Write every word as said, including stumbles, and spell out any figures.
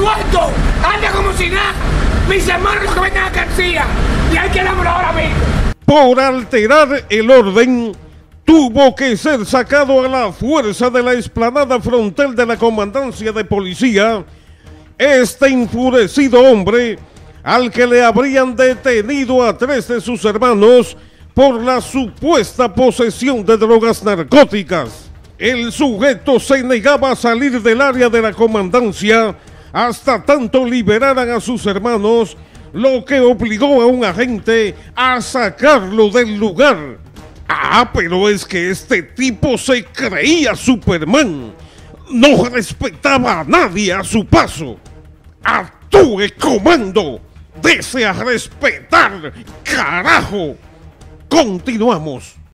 muerto! ¡Anda como si nada! ¡Mis hermanos los que venden a García! ¡Y hay que darlo ahora mismo! Por alterar el orden, tuvo que ser sacado a la fuerza de la explanada frontal de la comandancia de policía este enfurecido hombre, al que le habrían detenido a tres de sus hermanos por la supuesta posesión de drogas narcóticas. El sujeto se negaba a salir del área de la comandancia hasta tanto liberaran a sus hermanos, lo que obligó a un agente a sacarlo del lugar. Ah, pero es que este tipo se creía Superman. No respetaba a nadie a su paso. ¡Actúe, comando! ¡Dese a respetar, carajo! Continuamos.